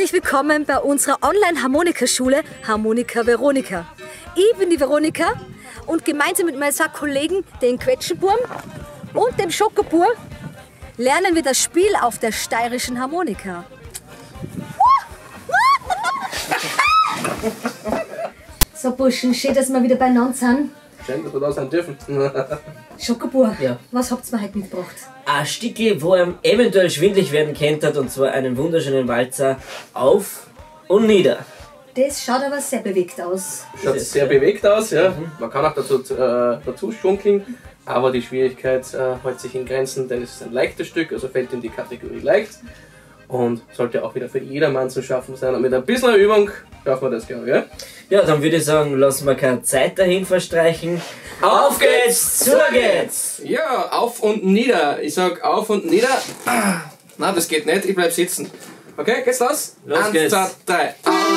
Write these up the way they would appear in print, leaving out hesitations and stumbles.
Herzlich willkommen bei unserer Online-Harmonikaschule Harmonika Veronika. Ich bin die Veronika und gemeinsam mit meinen zwei Kollegen, den Quetschenburm und dem Schokobur, lernen wir das Spiel auf der steirischen Harmonika. So Burschen, schön, dass wir wieder beieinander sind. Schön, dass wir da sein dürfen. Schokobur, Ja. was habt ihr mir heute mitgebracht? Ein Stückchen, wo einem eventuell schwindlig werden könnte, und zwar einen wunderschönen Walzer auf und nieder. Das schaut aber sehr bewegt aus. Schaut sehr bewegt aus, ja. Man kann auch dazu schunkeln, aber die Schwierigkeit hält sich in Grenzen, denn es ist ein leichtes Stück, also fällt in die Kategorie leicht und sollte auch wieder für jedermann zu schaffen sein. Und mit ein bisschen Übung schaffen wir das, glaube ich. Ja? Ja, dann würde ich sagen, lassen wir keine Zeit dahin verstreichen. Auf geht's, zu geht's! Ja, auf und nieder. Ich sag auf und nieder. Na, das geht nicht, ich bleib sitzen. Okay, geht's los? Los 1, geht's. 2, 3.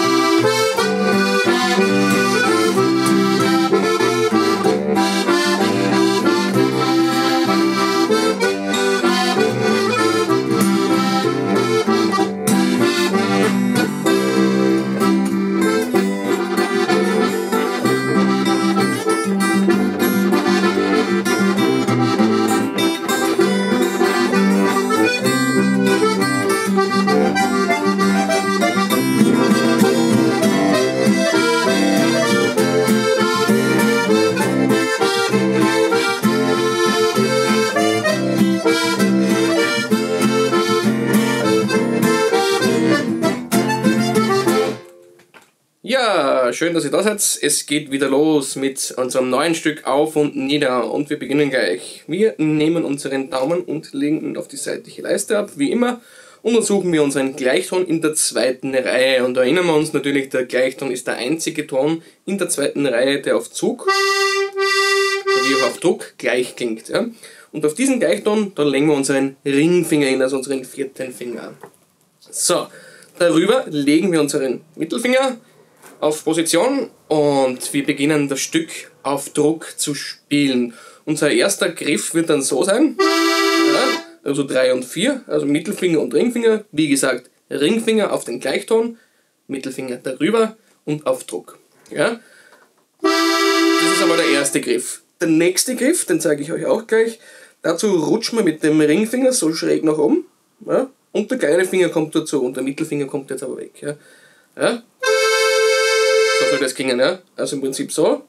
Ja, schön, dass ihr da seid. Es geht wieder los mit unserem neuen Stück Auf und Nieder und wir beginnen gleich. Wir nehmen unseren Daumen und legen ihn auf die seitliche Leiste ab, wie immer, und dann suchen wir unseren Gleichton in der zweiten Reihe. Und da erinnern wir uns natürlich, der Gleichton ist der einzige Ton in der zweiten Reihe, der auf Zug sowie auch auf Druck gleich klingt. Ja? Und auf diesen Gleichton, da legen wir unseren Ringfinger hin, also unseren vierten Finger. So, darüber legen wir unseren Mittelfinger auf Position und wir beginnen das Stück auf Druck zu spielen. Unser erster Griff wird dann so sein, ja, also 3 und 4, also Mittelfinger und Ringfinger. Wie gesagt, Ringfinger auf den Gleichton, Mittelfinger darüber und auf Druck. Ja. Das ist aber der erste Griff. Der nächste Griff, den zeige ich euch auch gleich. Dazu rutschen wir mit dem Ringfinger so schräg nach oben, ja, und der kleine Finger kommt dazu und der Mittelfinger kommt jetzt aber weg. Ja. Ja. So soll das klingen, ja? Also im Prinzip so.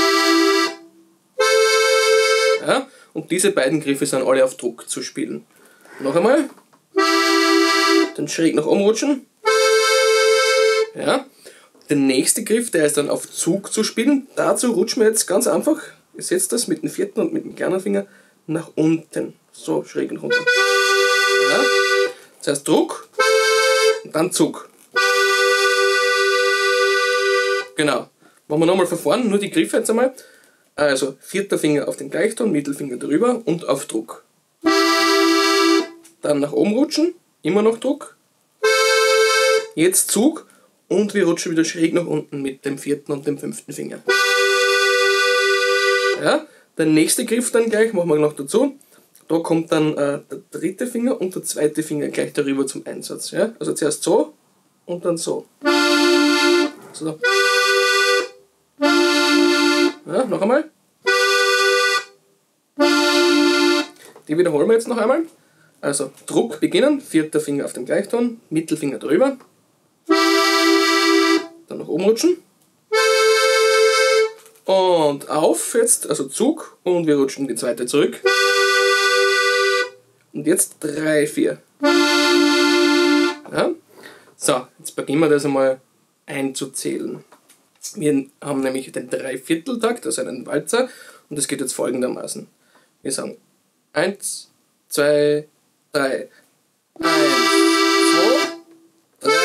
Ja? Und diese beiden Griffe sind alle auf Druck zu spielen. Noch einmal. Dann schräg nach oben rutschen. Ja? Der nächste Griff, der ist dann auf Zug zu spielen. Dazu rutschen wir jetzt ganz einfach, ihr seht das, mit dem vierten und mit dem kleinen Finger nach unten. So schräg nach unten. Ja? Das heißt Druck und dann Zug. Genau. Machen wir nochmal von vorne, nur die Griffe jetzt einmal. Also, vierter Finger auf den Gleichton, Mittelfinger drüber und auf Druck. Dann nach oben rutschen, immer noch Druck. Jetzt Zug und wir rutschen wieder schräg nach unten mit dem vierten und dem fünften Finger. Ja, der nächste Griff dann gleich, machen wir noch dazu. Da kommt dann der dritte Finger und der zweite Finger gleich darüber zum Einsatz. Ja? Also zuerst so und dann so. So. Ja, noch einmal. Die wiederholen wir jetzt noch einmal. Also Druck beginnen, vierter Finger auf dem Gleichton, Mittelfinger drüber. Dann nach oben rutschen. Und auf jetzt, also Zug, und wir rutschen die zweite zurück. Und jetzt 3, 4. Ja. So, jetzt beginnen wir das einmal einzuzählen. Wir haben nämlich den Dreivierteltakt, also einen Walzer, und das geht jetzt folgendermaßen. Wir sagen 1, 2, 3. 1, 2, 3.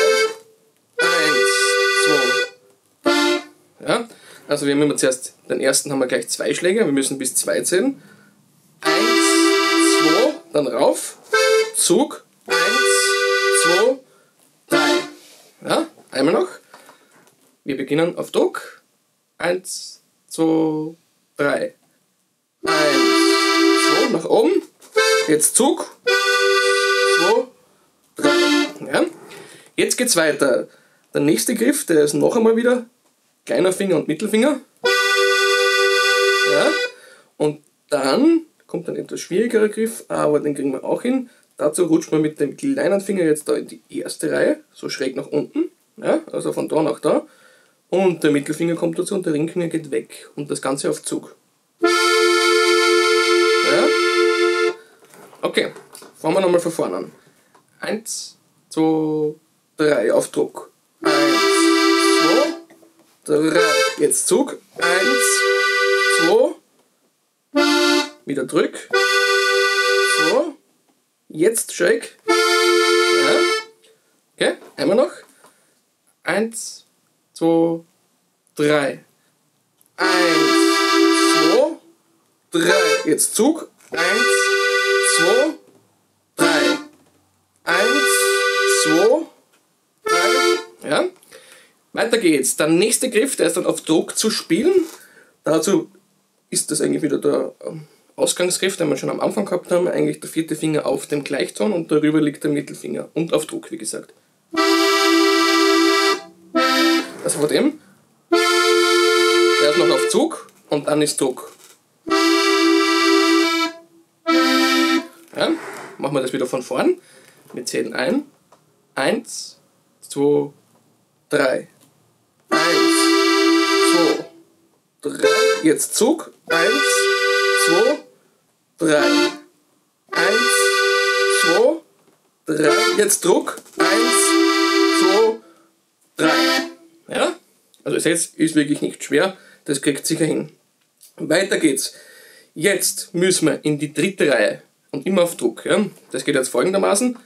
1, 2. Ja, also wir haben immer zuerst, den ersten haben wir gleich 2 Schläge, wir müssen bis 2 zählen. 1, 2, dann rauf, Zug, 1, 2, 3. Ja, einmal noch. Wir beginnen auf Druck. 1, 2, 3. 1, 2, nach oben. Jetzt Zug. 2, 3. Ja. Jetzt geht's weiter. Der nächste Griff, der ist noch einmal wieder kleiner Finger und Mittelfinger. Ja. Und dann kommt ein etwas schwierigerer Griff, aber den kriegen wir auch hin. Dazu rutscht man mit dem kleinen Finger jetzt da in die erste Reihe, so schräg nach unten. Ja, also von da nach da. Und der Mittelfinger kommt dazu und der Ringfinger geht weg. Und das Ganze auf Zug. Ja. Okay, fangen wir nochmal von vorne an. 1, 2, 3 auf Druck. 1, 2, 3. Jetzt Zug. 1, 2. Wieder Drück. So. Jetzt schräg. Ja. Okay, einmal noch. 1, 2, 3. 1, 2, 3. Jetzt Zug. 1, 2, 3. 1, 2, 3. Ja. Weiter geht's. Der nächste Griff, der ist dann auf Druck zu spielen. Dazu ist das eigentlich wieder der Ausgangsgriff, den wir schon am Anfang gehabt haben. Eigentlich der vierte Finger auf dem Gleichton und darüber liegt der Mittelfinger. Und auf Druck, wie gesagt. Das von dem. Der ist noch auf Zug und dann ist Druck. Ja, machen wir das wieder von vorn. Wir zählen ein. 1, 2, 3. 1, 2, 3. Jetzt Zug. 1, 2, 3. 1, 2, 3. Jetzt Druck. 1, 2, 3. Ja? Also ihr seht, ist wirklich nicht schwer. Das kriegt sicher hin. Weiter geht's. Jetzt müssen wir in die dritte Reihe. Und immer auf Druck. Ja? Das geht jetzt folgendermaßen.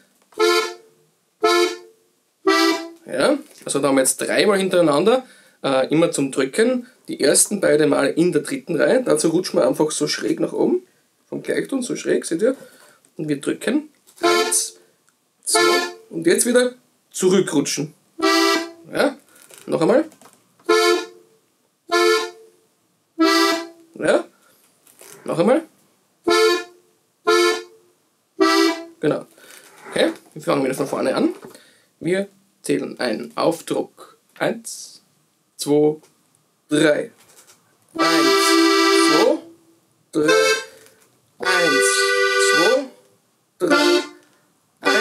Ja? Also da haben wir jetzt dreimal hintereinander. Immer zum Drücken. Die ersten beiden Male in der dritten Reihe. Dazu rutschen wir einfach so schräg nach oben. Vom Gleichton, so schräg, seht ihr. Und wir drücken. 1, 2. Und jetzt wieder zurückrutschen. Ja? Noch einmal. Ja? Noch einmal. Genau. Okay, wir fangen wieder von vorne an. Wir zählen ein. Auf Druck. 1, 2, 3. 1, 2, 3. 1, 2, 3. 1,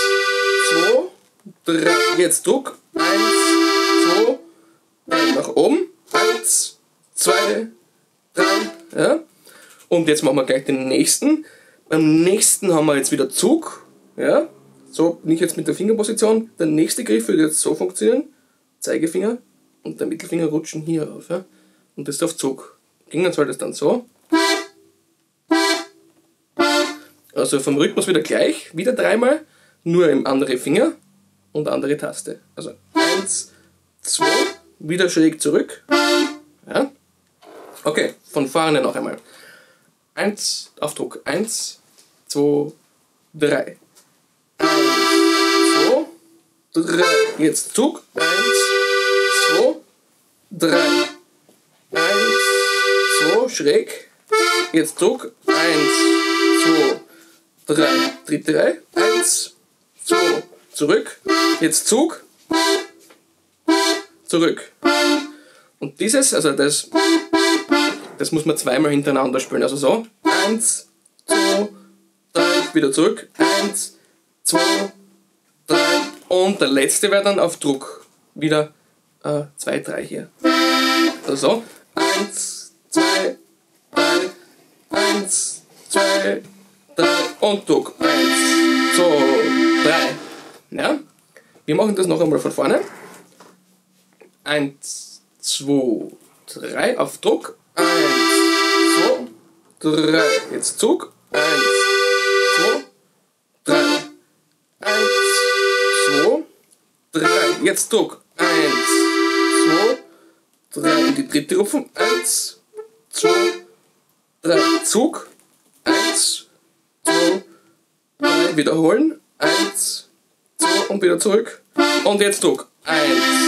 2, 3. Jetzt Druck. 1, 2, 3. Nach oben. 1, 2, 3. Ja. Und jetzt machen wir gleich den nächsten. Beim nächsten haben wir jetzt wieder Zug. Ja. So, nicht jetzt mit der Fingerposition. Der nächste Griff wird jetzt so funktionieren. Zeigefinger und der Mittelfinger rutschen hier auf. Ja. Und das ist auf Zug. Ging dann soll das dann so. Also vom Rhythmus wieder gleich. Wieder dreimal. Nur im andere Finger und andere Taste. Also 1, 2. Wieder schräg zurück. Ja. Okay, von vorne noch einmal. 1 auf Druck. 1, 2, 3. 1, 2, 3. Jetzt Zug. 1, 2, 3. 1, 2, schräg. Jetzt Zug. 1, 2, 3. Dritte Reihe. 1, 2, zurück. Jetzt Zug. Zurück. Und dieses, also das muss man zweimal hintereinander spielen. Also so. 1, 2, 3. Wieder zurück. 1, 2, 3. Und der letzte wäre dann auf Druck. Wieder 2, 3 hier. Also so. 1, 2, 3. 1, 2, 3. Und Druck. 1, 2, 3. Ja. Wir machen das noch einmal von vorne. 1, 2, 3. Auf Druck. 1, 2, 3. Jetzt Zug. 1, 2, 3. 1, 2, 3. Jetzt Druck. 1, 2, 3. In die dritte Rupfung. 1, 2, 3. Zug. 1, 2, 3. Wiederholen. 1, 2 und wieder zurück. Und jetzt Druck. 1,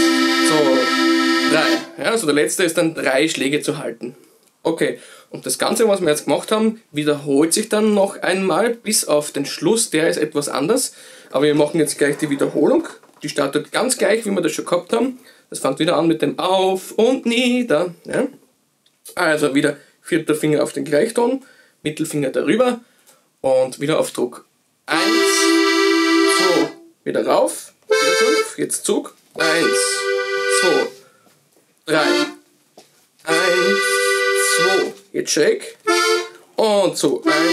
2, 3. Ja, also der letzte ist dann 3 Schläge zu halten. Okay, und das Ganze, was wir jetzt gemacht haben, wiederholt sich dann noch einmal bis auf den Schluss. Der ist etwas anders. Aber wir machen jetzt gleich die Wiederholung. Die startet ganz gleich, wie wir das schon gehabt haben. Das fängt wieder an mit dem Auf und Nieder. Ja? Also wieder vierter Finger auf den Gleichton, Mittelfinger darüber und wieder auf Druck. 1, 2, wieder rauf, 4, 5, jetzt Zug. 1, 2, 3, 1, 2, jetzt schräg und so 1,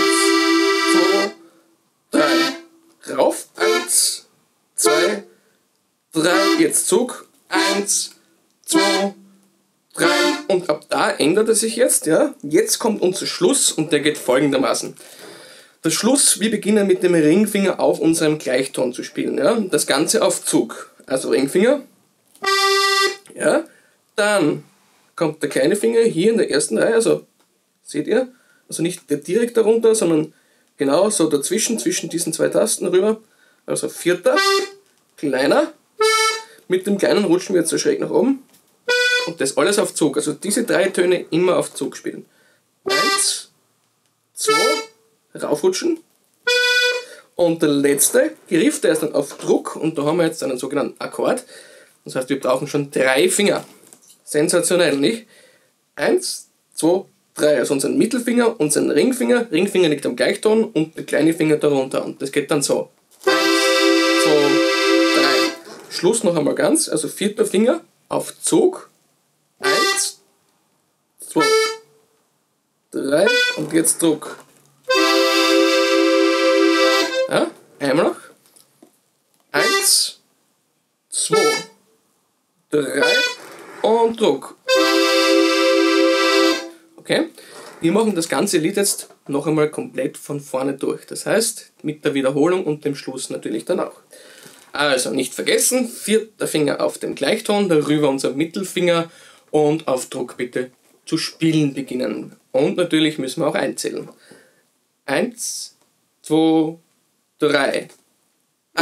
2, 3, rauf, 1, 2, 3, jetzt Zug, 1, 2, 3 und ab da ändert es sich jetzt, ja. Jetzt kommt unser Schluss und der geht folgendermaßen. Der Schluss, wir beginnen mit dem Ringfinger auf unserem Gleichton zu spielen, ja. Das Ganze auf Zug, also Ringfinger, ja. Dann kommt der kleine Finger hier in der ersten Reihe, also seht ihr, also nicht direkt darunter, sondern genau so dazwischen, zwischen diesen zwei Tasten rüber, also vierter, kleiner, mit dem kleinen rutschen wir jetzt so schräg nach oben und das alles auf Zug, also diese 3 Töne immer auf Zug spielen. 1, 2, raufrutschen und der letzte Griff, der ist dann auf Druck und da haben wir jetzt einen sogenannten Akkord, das heißt wir brauchen schon 3 Finger. Sensationell, nicht? 1, 2, 3, also unseren Mittelfinger, unseren Ringfinger. Ringfinger liegt am Gleichton und der kleine Finger darunter. Und das geht dann so. 1, 2, 3. Schluss noch einmal ganz, also vierter Finger auf Zug. 1, 2, 3 und jetzt Druck. Ja, einmal noch. 1, 2, 3 und Druck. Okay, wir machen das ganze Lied jetzt noch einmal komplett von vorne durch. Das heißt, mit der Wiederholung und dem Schluss natürlich dann auch. Also nicht vergessen, vierter Finger auf dem Gleichton, darüber unser Mittelfinger und auf Druck bitte zu spielen beginnen. Und natürlich müssen wir auch einzählen. 1, 2, 3. 1,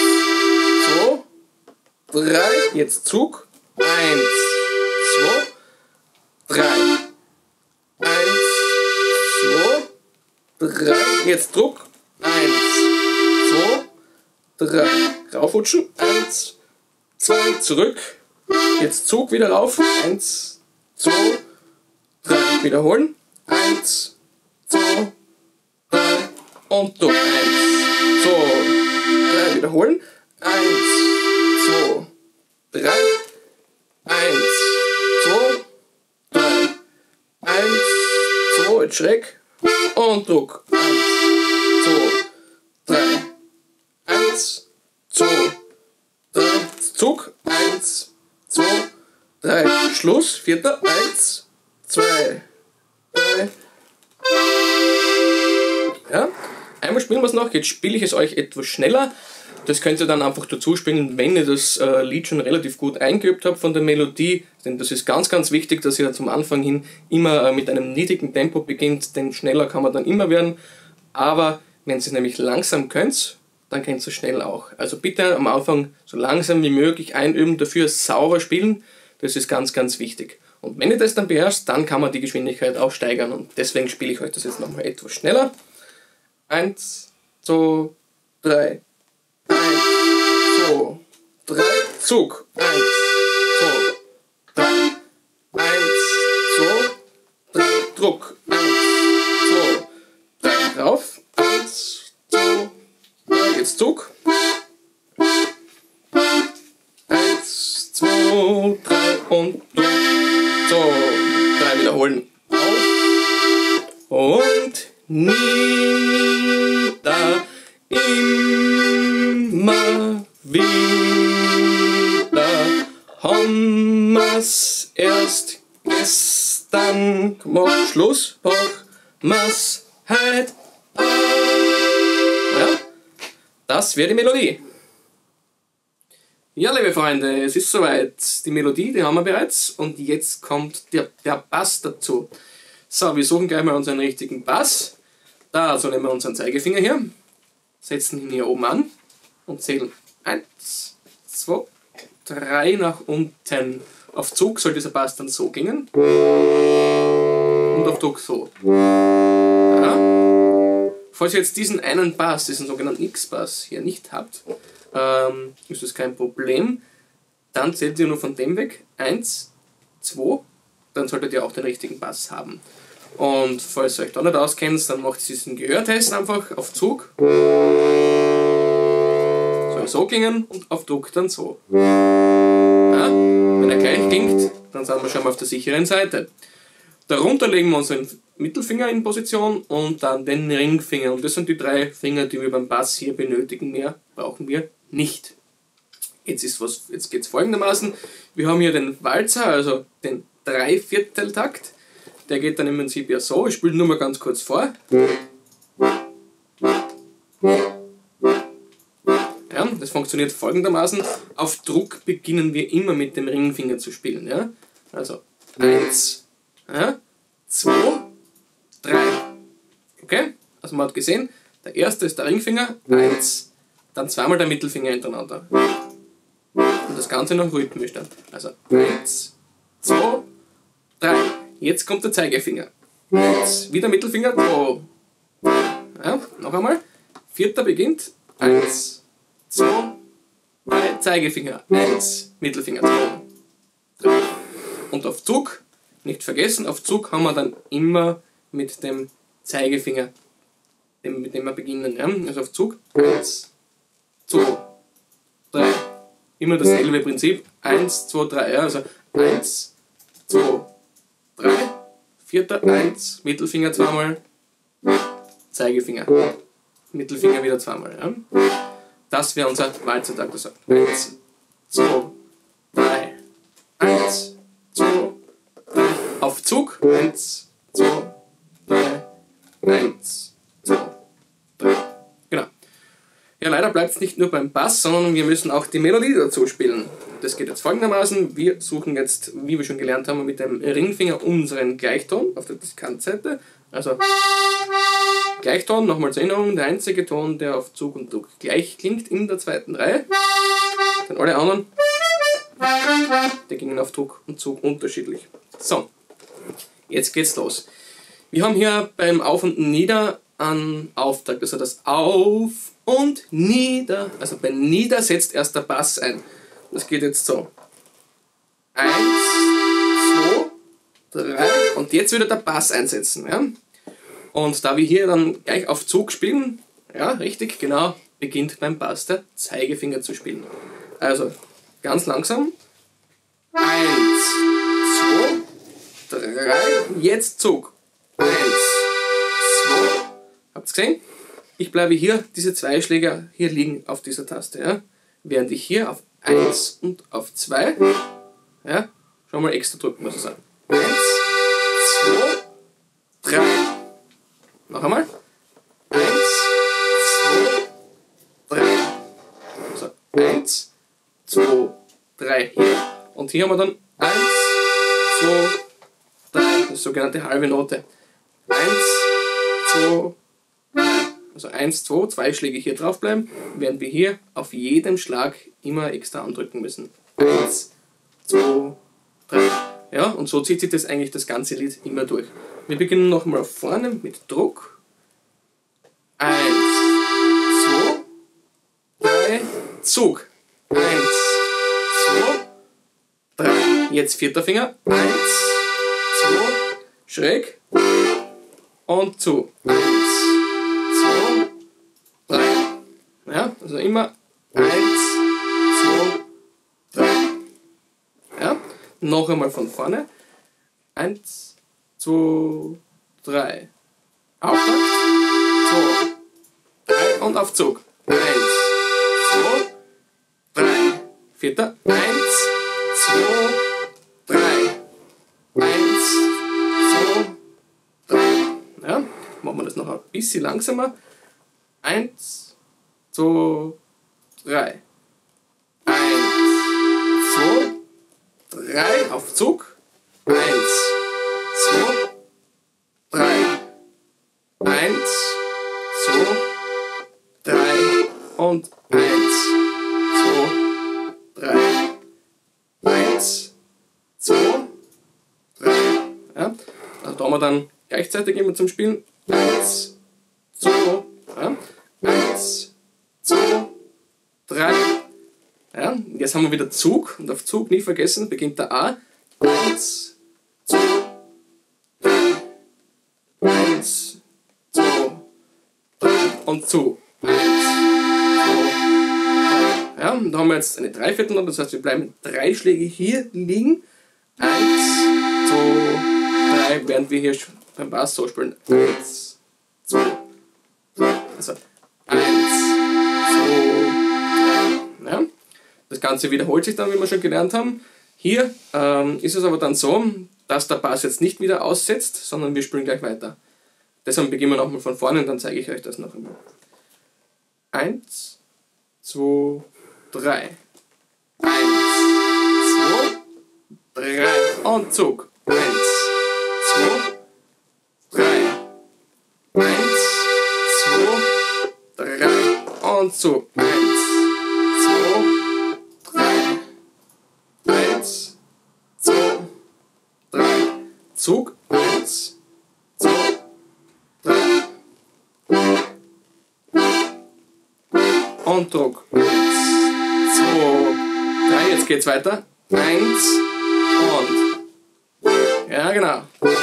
2, 3. Jetzt Zug. 1, 2, 3. 1, 2, 3. Jetzt Druck. 1, 2, 3. Raufrutschen. 1, 2, zurück. Jetzt Zug wieder rauf. 1, 2, 3. Wiederholen. 1, 2, 3. Und Druck. 1, 2, 3. Wiederholen. 1, 2, 3. 1, 2, 3. 1, 2, jetzt schräg. Und Druck. 1, 2, 3. 1, 2, 3. Zug. 1, 2, 3. Schluss. Vierter. 1, 2, 3. Ja. Einmal spielen wir es noch. Jetzt spiele ich es euch etwas schneller. Das könnt ihr dann einfach dazu spielen, wenn ihr das Lied schon relativ gut eingeübt habt von der Melodie. Denn das ist ganz, ganz wichtig, dass ihr zum Anfang hin immer mit einem niedrigen Tempo beginnt, denn schneller kann man dann immer werden. Aber wenn ihr es nämlich langsam könnt, dann könnt ihr es schnell auch. Also bitte am Anfang so langsam wie möglich einüben, dafür sauber spielen. Das ist ganz, ganz wichtig. Und wenn ihr das dann beherrscht, dann kann man die Geschwindigkeit auch steigern. Und deswegen spiele ich euch das jetzt nochmal etwas schneller. 1, 2, 3. 1, 2, 3, Zug. 1, 2, 3. 1, 2, 3, Druck. 1, 2, 3, rauf. 1, 2, 3, jetzt Zug. 1, 2, 3 und Druck. So, 3 wiederholen. Auf und nieder. Immer wieder haben wir's erst gestern gemacht. Schluss, mach wir's heut. Ja, das wäre die Melodie. Ja, liebe Freunde, es ist soweit. Die Melodie, die haben wir bereits und jetzt kommt der Bass dazu. So, wir suchen gleich mal unseren richtigen Bass. Dazu nehmen wir unseren Zeigefinger hier. Setzen ihn hier oben an und zählen 1, 2, 3 nach unten. Auf Zug soll dieser Bass dann so gehen. Und auf Druck so. Ja. Falls ihr jetzt diesen einen Bass, diesen sogenannten X-Bass hier nicht habt, ist das kein Problem. Dann zählt ihr nur von dem weg. 1, 2, dann solltet ihr auch den richtigen Bass haben. Und falls ihr euch da nicht auskennt, dann macht ihr diesen Gehörtest einfach auf Zug. Soll so klingen und auf Druck dann so. Ja, wenn er gleich klingt, dann sind wir schon mal auf der sicheren Seite. Darunter legen wir unseren Mittelfinger in Position und dann den Ringfinger. Und das sind die 3 Finger, die wir beim Bass hier benötigen. Mehr brauchen wir nicht. Jetzt geht es folgendermaßen. Wir haben hier den Walzer, also den 3/4-Takt. Der geht dann im Prinzip ja so. Ich spiele nur mal ganz kurz vor. Ja, das funktioniert folgendermaßen. Auf Druck beginnen wir immer mit dem Ringfinger zu spielen. Ja? Also 1, ja, 2, 3. Okay? Also man hat gesehen, der erste ist der Ringfinger, 1, dann zweimal der Mittelfinger hintereinander. Und das Ganze noch rhythmisch dann. Also 1, 2, 3. Jetzt kommt der Zeigefinger. 1, wieder Mittelfinger, 2. Ja, noch einmal. 4. beginnt. 1, 2, 3. Zeigefinger. 1, Mittelfinger, 2, 3. Und auf Zug, nicht vergessen, auf Zug haben wir dann immer mit dem Zeigefinger, mit dem wir beginnen. Ja? Also auf Zug. 1, 2, 3. Immer dasselbe Prinzip. 1, 2, 3. Ja? Also 1, 2, 3. 4. 1. Mittelfinger zweimal. Zeigefinger. Mittelfinger wieder zweimal. Ja? Das wäre unser Walzertakt. Also 1, 2, 3. 1, 2, 3. Auf Zug. 1, 2, 3. 1, 2, 3. Genau. Ja, leider bleibt es nicht nur beim Bass, sondern wir müssen auch die Melodie dazu spielen. Das geht jetzt folgendermaßen. Wir suchen jetzt, wie wir schon gelernt haben, mit dem Ringfinger unseren Gleichton auf der Diskantseite. Also Gleichton, nochmal zur Erinnerung, der einzige Ton, der auf Zug und Druck gleich klingt in der 2. Reihe. Dann alle anderen, die gingen auf Druck und Zug unterschiedlich. So, jetzt geht's los. Wir haben hier beim Auf und Nieder einen Auftakt, also das Auf und Nieder. Also bei Nieder setzt erst der Bass ein. Das geht jetzt so. 1, 2, 3 und jetzt wieder der Bass einsetzen. Ja? Und da wir hier dann gleich auf Zug spielen, ja, richtig, genau, beginnt beim Bass der Zeigefinger zu spielen. Also ganz langsam. 1, 2, 3, jetzt Zug. 1, 2, habt ihr gesehen? Ich bleibe hier, diese 2 Schläger hier liegen auf dieser Taste, ja? Während ich hier auf 1 und auf 2, ja, schon mal extra drücken, muss ich sagen. 1, 2, 3. Noch einmal. 1, 2, 3. So, 1, 2, 3. Hier. Und hier haben wir dann 1, 2, 3. Das sogenannte halbe Note. 1, 2, 3. Also 1, 2, 2 Schläge hier drauf bleiben, während wir hier auf jedem Schlag immer extra andrücken müssen. 1, 2, 3. Ja, und so zieht sich das eigentlich das ganze Lied immer durch. Wir beginnen nochmal vorne mit Druck. 1, 2, 3, Zug. 1, 2, 3. Jetzt 4. Finger. 1, 2, schräg. Und zu. 1, 2, 3. Ja, also immer 1, 2, 3. Ja, noch einmal von vorne. 1, 2, 3. Auftakt. 2, 3 und auf Zug. 1, 2, 3. 4. 1, 2, 3. 1, 2, 3. Ja, machen wir das noch ein bisschen langsamer. 1, 2, 3. 1, 2, 3. Auf Zug. 1, 2, 3. 1, 2, 3. Und 1, 2, 3. 1, 2, 3. Ja, also da haben wir dann gleichzeitig immer zum Spielen. 1, 2, ja. 1, 2, 3. Jetzt haben wir wieder Zug und auf Zug nie vergessen, beginnt der A. 1, 2, 3. 1, 2, 3 und Zug. 1, 2, 3. Ja, und da haben wir jetzt eine Dreiviertelnote, das heißt, wir bleiben 3 Schläge hier liegen. 1, 2, 3, während wir hier beim Bass so spielen. 1, 2, 3. Also 1, 2, 3. Ja. Das Ganze wiederholt sich dann, wie wir schon gelernt haben. Hier ist es aber dann so, dass der Bass jetzt nicht wieder aussetzt, sondern wir spielen gleich weiter. Deshalb beginnen wir nochmal von vorne und dann zeige ich euch das noch einmal. 1, 2, 3. 1, 2, 3 und Zug. 1, 2, 3. 1, 2, 3 und Zug. 1, 2, 3. 1, 2, 3. Zug. 1, 2, 3. Und Druck. 1, 2, 3. Jetzt geht's weiter. 1 und. Ja, genau.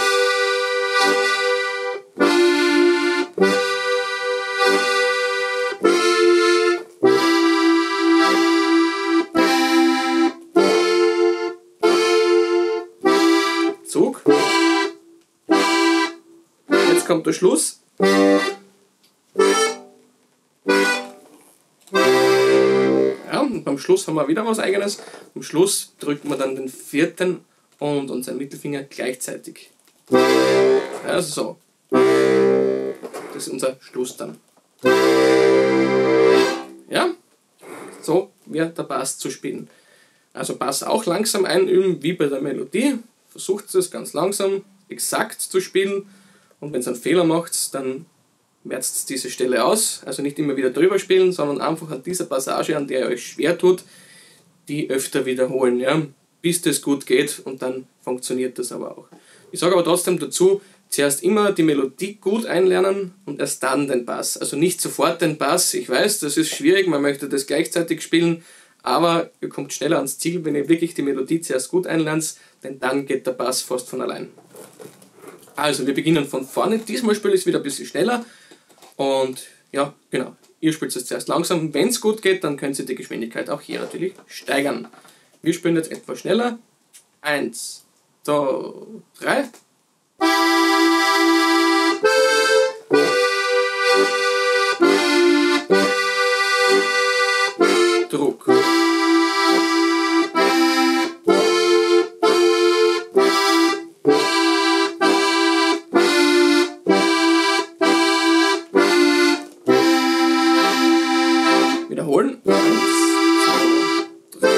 Zug. Jetzt kommt der Schluss. Ja, und beim Schluss haben wir wieder was Eigenes. Am Schluss drücken wir dann den 4. und unseren Mittelfinger gleichzeitig. Also so. Das ist unser Schluss dann. Ja, so wird der Bass zu spielen. Also Bass auch langsam einüben, wie bei der Melodie. Versucht es ganz langsam, exakt zu spielen. Und wenn ihr einen Fehler macht, dann merzt diese Stelle aus. Also nicht immer wieder drüber spielen, sondern einfach an dieser Passage, an der ihr euch schwer tut, die öfter wiederholen. Ja? Bis das gut geht und dann funktioniert das aber auch. Ich sage aber trotzdem dazu, zuerst immer die Melodie gut einlernen und erst dann den Bass. Also nicht sofort den Bass. Ich weiß, das ist schwierig, man möchte das gleichzeitig spielen, aber ihr kommt schneller ans Ziel, wenn ihr wirklich die Melodie zuerst gut einlernt, denn dann geht der Bass fast von allein. Also wir beginnen von vorne. Diesmal spiele ich es wieder ein bisschen schneller und ja, genau. Ihr spielt es zuerst langsam. Wenn es gut geht, dann könnt ihr die Geschwindigkeit auch hier natürlich steigern. Wir spielen jetzt etwas schneller. 1, 2, 3. Druck. Wiederholen. 1, 2, 3.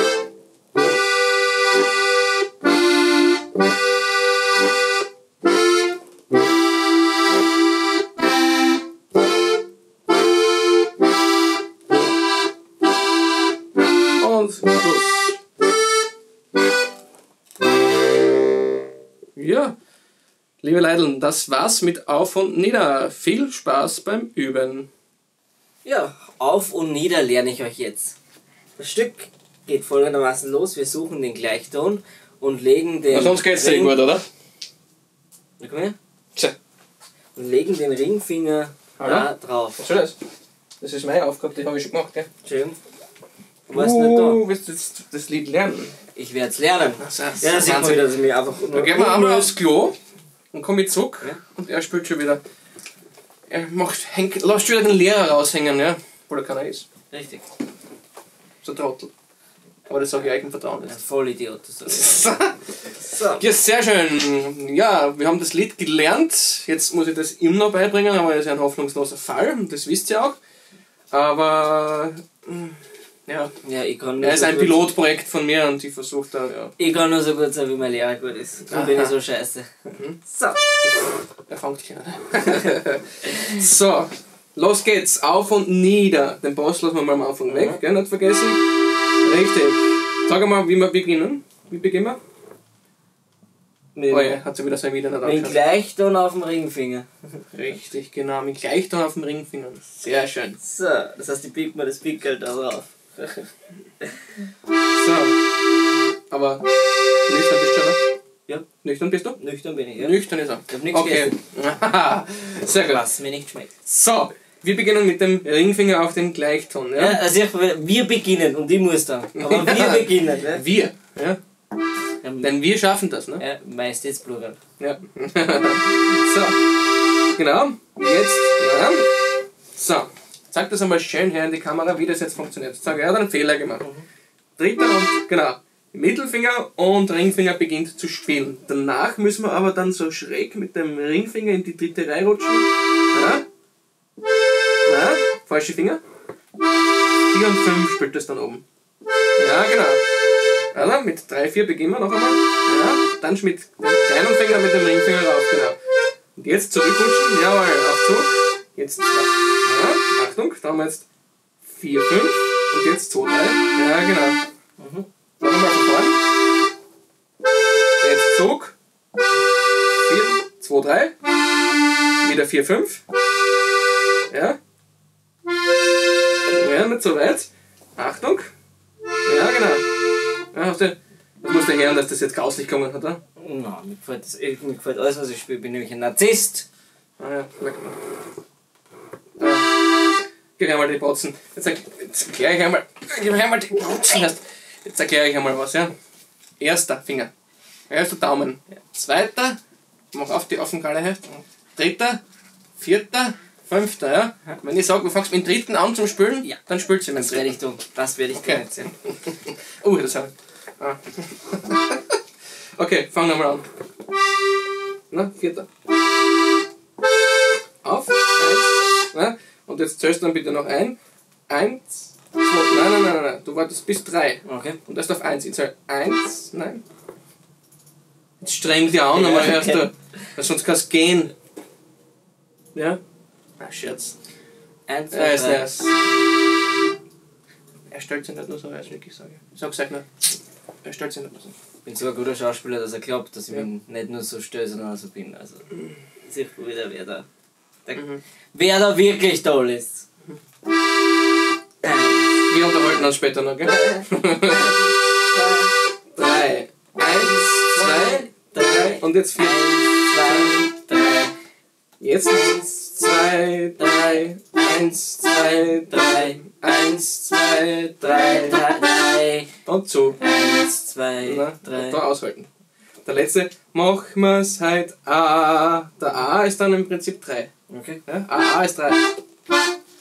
Und Schluss. Ja, liebe Leideln, das war's mit Auf und Nieder. Viel Spaß beim Üben. Ja, auf und nieder lerne ich euch jetzt. Das Stück geht folgendermaßen los. Wir suchen den Gleichton und legen den... Sonst geht's dir gut, oder? Na, komm her. Tja. Und legen den Ringfinger da drauf. Was soll das? Das ist meine Aufgabe, die habe ich schon gemacht, gell? Schön. Du warst nicht da. Willst du jetzt das Lied lernen? Ich werde es lernen. Das Ja, das sieht man wieder, dass ich mich einfach... Dann gehen wir einmal aufs Klo und komme ich zurück Ja. und er spielt schon wieder. Er lässt wieder den Lehrer raushängen, ja? Oder keiner ist. Richtig. So ein Trottel. Aber das sage ich euch im Vertrauen Ein jetzt. Vollidiot. So. Ja, sehr schön. Ja, wir haben das Lied gelernt. Jetzt muss ich das ihm noch beibringen, aber das ist ein hoffnungsloser Fall. Und das wisst ihr auch. Aber... Ja, Ja, ich kann nur er ist so ein gut- Pilotprojekt von mir und ich versuche da, ja. Ich kann nur so gut sein, wie mein Lehrer gut ist. Darum bin ich so scheiße. So. Er fängt hier an. So, los geht's. Auf und nieder. Den Boss lassen wir mal am Anfang weg, gell? Nicht vergessen. Richtig. Sag mal, wie wir beginnen. Wie beginnen wir? Oh ja, hat sie wieder sein Video nicht Mit angeschaut. Gleichton auf dem Ringfinger. Richtig, genau. Mit Gleichton auf dem Ringfinger. Sehr schön. So, das heißt, ich bieg mir das Pickel da drauf. So. Aber nüchtern bist du schon? Ja. Nüchtern bist du? Nüchtern bin ich, ja. Nüchtern ist er. Ich hab nichts Okay. Sehr gut. Was mir nicht schmeckt. So, wir beginnen mit dem Ringfinger auf den Gleichton. Ja? Ja, also wir beginnen und ich muss dann. Aber wir beginnen. Ne? Wir. Ja? Denn wir schaffen das, ne? Ja, meist jetzt Plural. Ja. So. Genau. Jetzt. Ja. So. Zeig das einmal schön her in die Kamera, wie das jetzt funktioniert. Sag, er hat einen Fehler gemacht. Dritter und, genau. Mittelfinger und Ringfinger beginnt zu spielen. Danach müssen wir aber dann so schräg mit dem Ringfinger in die dritte Reihe rutschen. Ja. Ja. Falsche Finger. 4 und 5 spielt das dann oben. Ja, genau. Also mit 3, 4 beginnen wir noch einmal. Ja. Dann mit dem kleinen Finger mit dem Ringfinger rauf, genau. Und jetzt zurückrutschen. Jawohl, auf Zug. Jetzt 2. Ja, Achtung, da haben wir jetzt 4, 5 und jetzt 2, 3. Ja, genau. Noch einmal von vorne. Jetzt Zug. 4, 2, 3. Wieder 4, 5. Ja. Ja, nicht so weit. Achtung. Ja, genau. Ja, das musst du hören, dass das jetzt grauslich kommen hat, oder? Nein, mir gefällt alles, was ich spiele. Ich bin nämlich ein Narzisst. Ah ja, merkt man. Gib einmal die Botzen. Jetzt erkläre ich einmal. Gib einmal die Botzen. Jetzt erkläre ich einmal was, ja. Erster Finger. Erster Daumen. Zweiter. Mach auf die Offengalle her. Dritter. Vierter. Fünfter, ja. Wenn ich sage, du fängst mit dem dritten an zum Spülen, Ja. dann spült sie mit Das dem werde dritten. ich tun. Das werde ich tun jetzt. Ja. Das habe ich. Ah. Okay, fang nochmal an. Na, vierter. Auf. 1. Na, und jetzt zählst du dann bitte noch ein. 1, 2, nein. Du wartest bis 3. Okay. Und das auf 1. Ich zähl 1, nein. Jetzt streng dich an, Ja, aber erst okay. weil sonst kannst du gehen. Ja? Ah, Scherz. 1, 2, Er ist 3. das. Er stellt sich nicht nur so, als ich wirklich sage. Ich sag's euch nur. Er stellt sich nicht nur so. Ich bin so ein guter Schauspieler, dass er glaubt, dass ich Ja. mich nicht nur so störe, sondern auch so bin. Also, sieht man wieder, wer da wirklich toll ist. Wir unterhalten uns später noch, gell? 3. 1, 2, 3 und jetzt 4. 1, 2, 3. Jetzt 1, 2, 3. 1, 2, 3. 1, 2, 3. 3. Und zu. 1, 2, Na, 3. da aushalten. Der letzte. Mach mir's halt A. Der A ist dann im Prinzip 3. Okay. Ja? A ist 3. 1, 2,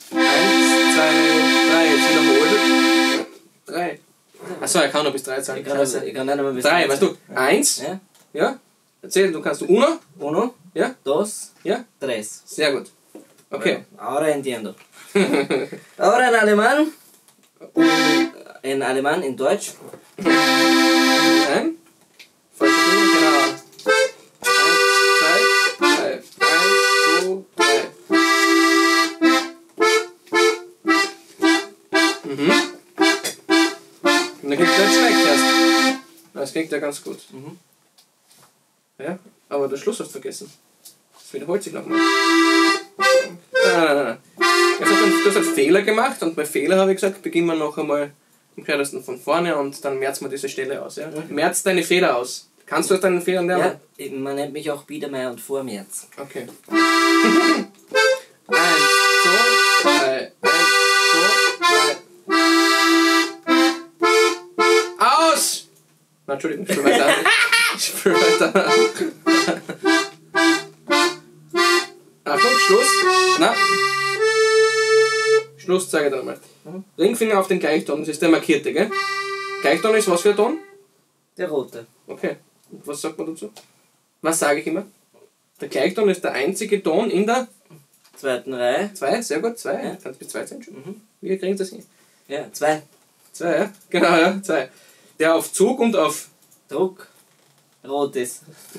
3. Jetzt wiederholt. 3. Achso, er kann noch bis 3 zahlen. Ich kann nicht einmal bis 3, weißt du? 1. Ja? Ja? Erzähl, du kannst uno. Uno, Ja? dos, Ja? tres. Sehr gut. Okay. Ahora entiendo. Ahora en alemán. En alemán, in Deutsch. Nein. Falsche Finger, genau. 1, 2, 3. 1, 2, 3. Mhm. Und dann kriegt er jetzt schmeckt erst. Das klingt ja ganz gut. Mhm. Ja, aber der Schluss hast du vergessen. Das wiederholt sich nochmal. Nein. Du hast einen Fehler gemacht und bei Fehler habe ich gesagt, beginnen wir noch einmal im kürzesten von vorne und dann merzen wir diese Stelle aus. Ja? Merz deine Fehler aus. Kannst du aus deinen Fehlern lernen? Ja, man nennt mich auch Biedermeier und Vormärz. Okay. 1, 2, 3. 1, 2, 3. Aus! Na, Entschuldigung, ich spiele weiter. Ich spiele weiter. Achtung, Schluss. Na. Schluss, zeige ich dir nochmal. Ringfinger auf den Gleichton, das ist der markierte, gell? Gleichton ist was für ein Ton? Der rote. Okay. Und was sagt man dazu? Was sage ich immer? Der Gleichton ist der einzige Ton in der Zweiten Reihe. 2, sehr gut, 2. Ja. Kannst bis 2 sein. Wie kriegen das hin? Ja, 2. 2, ja? Genau, ja, 2. Der auf Zug und auf. Druck. Rot ist.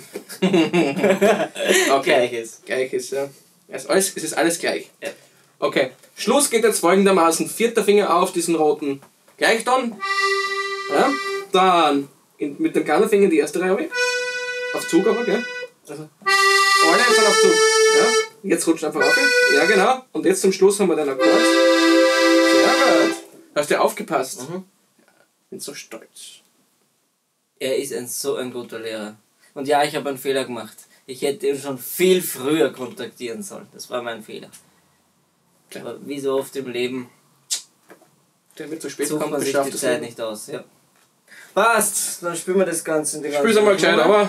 Okay. Gleiches. Gleiches, ja. Es ist alles gleich. Ja. Okay. Schluss geht jetzt folgendermaßen. Vierter Finger auf diesen roten Gleichton. Ja. Dann mit dem kleinen Finger die erste Reihe. Auf Zug aber, gell? Also. Alle sind auf Zug. Ja. Jetzt rutscht einfach auf. Ja, genau. Und jetzt zum Schluss haben wir den Akkord. Sehr gut. Hast du aufgepasst? Bin so stolz. Er ist so ein guter Lehrer. Und ja, ich habe einen Fehler gemacht. Ich hätte ihn schon viel früher kontaktieren sollen. Das war mein Fehler. Klar. Aber wie so oft im Leben Der wird zu spät sucht kommt, man sich beschafft die das Zeit Leben. nicht aus. Ja. Passt, dann spielen wir das Ganze in die ganze Spiel's einmal gescheit, aber.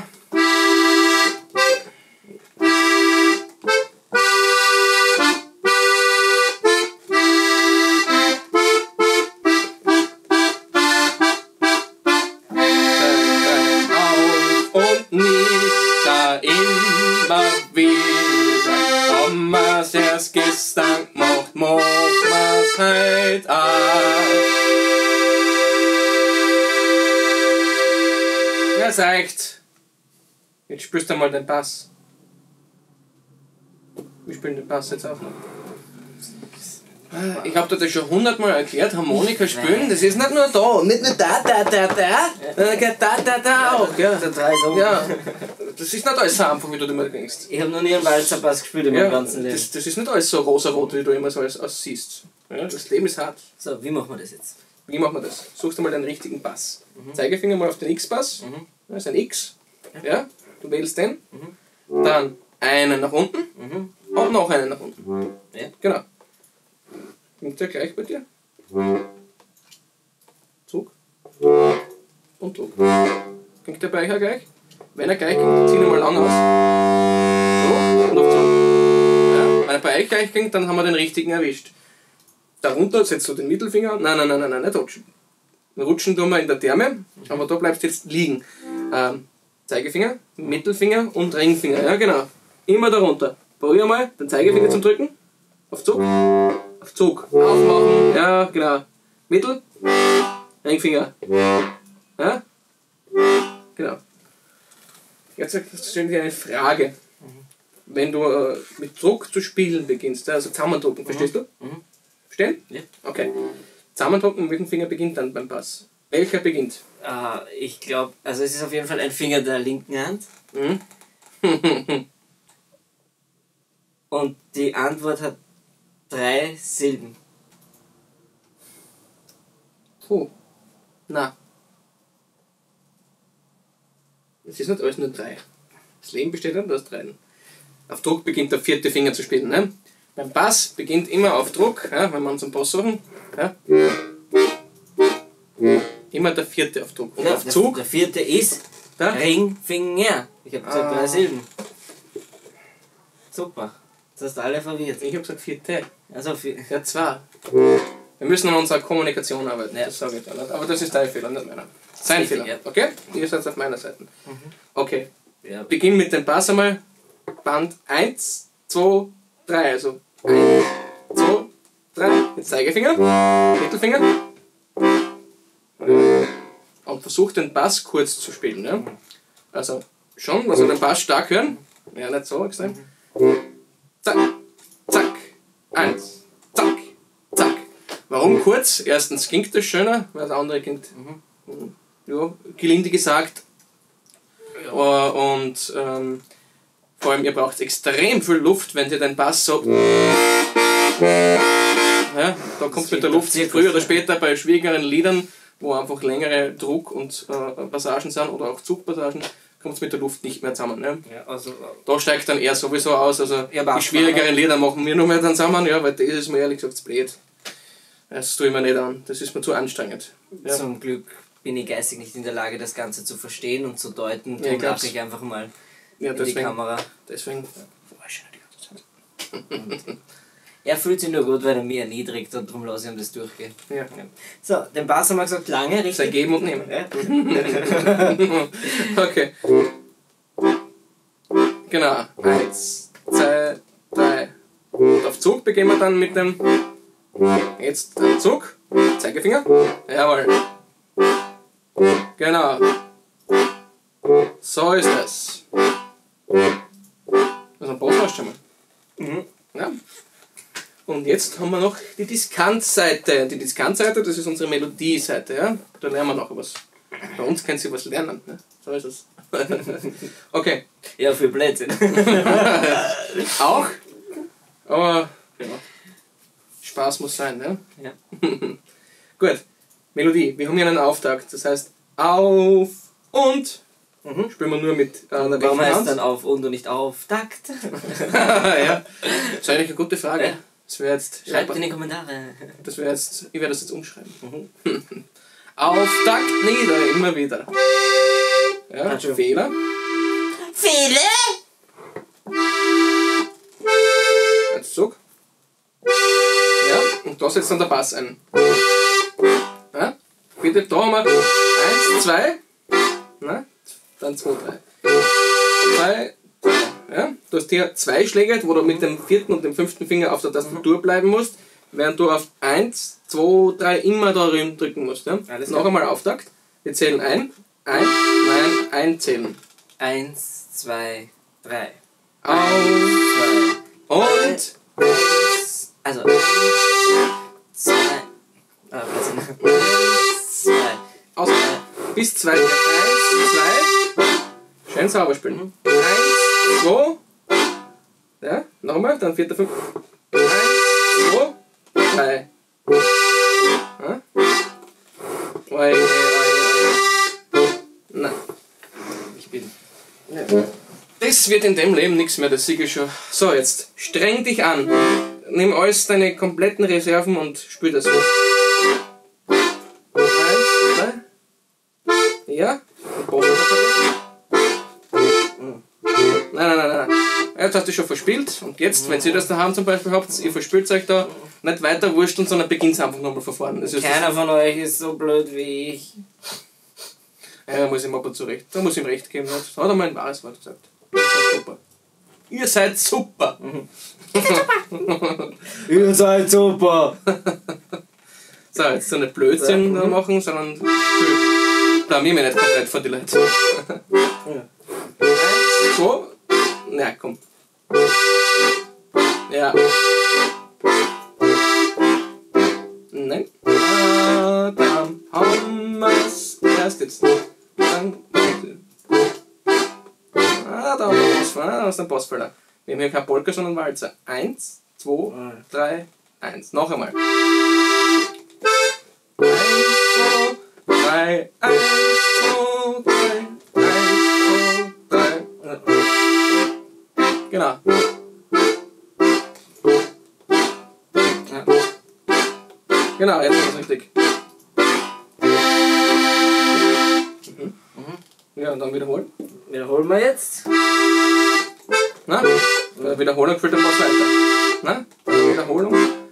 Auf und nieder, immer wieder. Haben wir's erst gestern gemacht, machen wir's heut auch. Ja, es reicht. Jetzt spielst du mal den Bass. Wir spielen den Bass jetzt auch noch. Ich habe dir das schon 100-mal erklärt, Harmonika spielen, das ist nicht nur da, nicht nur da, auch, ja. Der drei so. Ja, das ist nicht alles so einfach, wie du dir mal denkst. Ich habe noch nie einen Walzerpass gespielt in meinem Ja, ganzen Leben. das ist nicht alles so rosarot, wie du immer so alles aussiehst. Ja, das Leben ist hart. So, wie machen wir das jetzt? Wie machen wir das? Suchst du mal den richtigen Bass. Zeigefinger mal auf den X-Bass. Das ist ein X. Ja, du wählst den. Dann einen nach unten und noch einen nach unten. Ja. Genau. Klingt der gleich bei dir? Zug. Und Zug. Klingt der bei euch auch gleich? Wenn er gleich klingt, ziehen wir mal lang aus. So, und auf Zug. Ja, wenn er bei euch gleich klingt, dann haben wir den richtigen erwischt. Darunter setzt du den Mittelfinger. Nein, nicht rutschen. Rutschen tun wir in der Therme, aber da bleibst du jetzt liegen. Zeigefinger, Mittelfinger und Ringfinger. Ja, genau. Immer darunter. Probier mal den Zeigefinger zum Drücken. Auf Zug. Auf Zug. Aufmachen. Ja, genau. Mittel. Ringfinger. Ja? Genau. Jetzt stelle ich dir eine Frage. Wenn du mit Druck zu spielen beginnst, also zusammendrucken, verstehst du? Verstehen? Ja. Okay. Zusammendrucken, mit welchem Finger beginnt dann beim Bass? Welcher beginnt? Ich glaube, also es ist auf jeden Fall ein Finger der linken Hand. Und die Antwort hat 3 Silben. Puh. Na. Es ist nicht alles nur 3. Das Leben besteht nicht aus 3. Auf Druck beginnt der 4. Finger zu spielen. Ne? Beim Bass beginnt immer auf Druck, ja, wenn wir uns einen Bass suchen. Ja. Immer der 4. auf Druck. Und Ja, auf Zug. Der 4. ist Da? Ringfinger. Ich habe gesagt 3 Silben. Super. Das hast alle verwirrt. Ich habe gesagt 4. Also Ja, 2. Wir müssen an unserer Kommunikation arbeiten, Ja. das sage ich dann. Aber das ist dein Fehler, nicht meiner. Sein Richtig, Fehler, ja. okay? Ihr seid auf meiner Seite. Okay, ja. beginn mit dem Bass einmal. Band 1, 2, 3. Also 1, 2, 3. Jetzt Zeigefinger, Mittelfinger. Und versuch den Bass kurz zu spielen. Ja? Also schon, also den Bass stark hören. Ja, nicht so extrem. Zack, zack, 1, zack, zack. Warum kurz? Erstens klingt das schöner, weil das andere klingt, ja, gelinde gesagt. Und vor allem, ihr braucht extrem viel Luft, wenn ihr den Bass so. Ja, da kommt mit der Luft früher oder später bei schwierigeren Liedern, wo einfach längere Druck- und Passagen sind oder auch Zugpassagen, kommt es mit der Luft nicht mehr zusammen. Ne? Ja, also, Da steigt dann eher sowieso aus. Also Ja, die schwierigeren Lieder machen wir nur mehr dann zusammen, ja, weil das ist mir ehrlich gesagt zu blöd. Das tue ich mir nicht an, das ist mir zu anstrengend. Ja. zum Glück bin ich geistig nicht in der Lage, das Ganze zu verstehen und zu deuten. Ja, ich Darum glaub's. lache ich einfach mal Ja, in die Kamera. Deswegen war ich schon die ganze Zeit. Er fühlt sich nur gut, weil er mich erniedrigt und darum lasse ich ihm das durchgehen. Ja. So, den Bass haben wir gesagt, lange, Sei richtig? geben und nehmen. Ja. Okay. Genau. 1, 2, 3. Und auf Zug beginnen wir dann mit dem. Jetzt Zug. Zeigefinger. Jawohl. Genau. So ist es. Also ein Bass hast du schon mal. Ja. Und jetzt haben wir noch die Diskantseite. Die Diskantseite, das ist unsere Melodieseite. Ja? Da lernen wir noch was. Bei uns können Sie was lernen. Ne? So ist es. Okay. Ja, für Blödsinn. Auch. Aber ja. Spaß muss sein. Ne? Ja. Gut. Melodie. Wir haben hier einen Auftakt. Das heißt, auf und. Spielen wir nur mit einer rechten Warum heißt Hand. dann auf und nicht auf Takt? Ja. Das ist eigentlich eine gute Frage. Ja. Das wäre jetzt. Schreibt in die Kommentare. Das wäre jetzt. Ich werde das jetzt umschreiben. Auf Takt nieder, immer wieder. Ja, Entschuldigung. Fehler. Viele? Jetzt Zug. Ja, und da setzt dann der Bass ein. Ja, bitte, da haben wir 1, 2. Nein, dann 2, 3. 2, 3. Ja, du hast hier 2 Schläge, wo du mit dem 4. und dem 5. Finger auf der Tastatur bleiben musst, während du auf 1, 2, 3 immer da drücken musst. Ja? Noch einmal Auftakt. Wir zählen ein. Einzählen. 1, 2, 3. Auf. Und. Also. 2. Ah, was? 2. Aus. Bis 2. 1, 2. Schön sauber spielen. 1, 2. Ja, nochmal, dann 4., 5. 1, 2, 3. Ja? Oi. Nein. Ich bin. Das wird in dem Leben nichts mehr, das sehe ich schon. So, jetzt streng dich an. Nimm alles deine kompletten Reserven und spiel das hoch. 1, 2. Ja. Nein. Jetzt hast du schon verspielt. Und jetzt, wenn ihr das daheim zum Beispiel habt, ihr verspielt euch da nicht weiter wursteln, sondern beginnt einfach nochmal von vorne. Das ist Keiner von euch ist so blöd wie ich. Ja, da muss ich ihm aber zurecht. Da muss ich ihm recht geben. Das hat er mal ein wahres Wort gesagt. Ihr seid super. Ihr seid super! So, jetzt so nicht Blödsinn da machen, sondern blamier mich nicht komplett vor die Leute. 1, 2. Na komm. Ja. Nein. Dann haben wir's erst jetzt. Dann. Da haben wir was. Da ist ein Passfelder. Wir haben hier kein Polka, sondern Walzer. 1, 2, 3, 1. Noch einmal. 1, 2, 3, 1, 2, 3, 1, 2, 3. Genau. Ja. Genau, jetzt ist es richtig. Ja, und dann wiederholen. Wiederholen wir jetzt. Na? Bei der Wiederholung fällt der Pass weiter. Na? Bei der Wiederholung.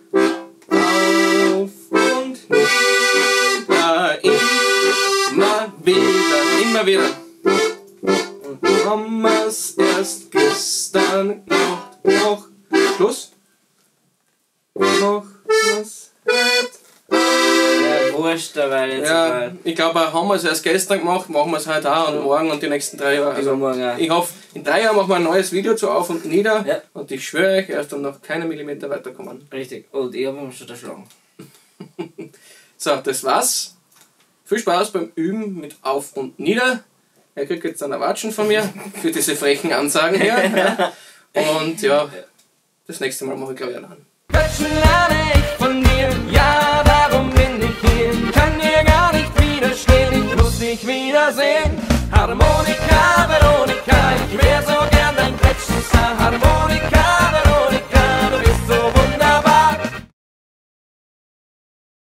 Auf und nieder, immer wieder, immer wieder. Und haben wir's erst gestern noch. Schluss. Noch was heute. Ja, wurscht, aber jetzt Ja, mal. ich glaube, haben wir es erst gestern gemacht, machen wir es heute auch und morgen und die nächsten 3 Jahre. Also, Übermorgen, ja. ich hoffe, in 3 Jahren machen wir ein neues Video zu Auf und Nieder Ja. und ich schwöre euch, er ist dann noch keine Millimeter weiterkommen. Richtig. Und ich habe ihn schon erschlagen. So, das war's. Viel Spaß beim Üben mit Auf und Nieder. Er kriegt jetzt einen Watschen von mir für diese frechen Ansagen her. Ja. Und ja, das nächste Mal mache ich glaube ich einen. Quetschen lerne ich von dir, ja, darum bin ich hier. Kann dir gar nicht widerstehen, ich muss dich wiedersehen. Harmonika, Veronika, ich wär so gern dein Quetschenstar. Harmonika,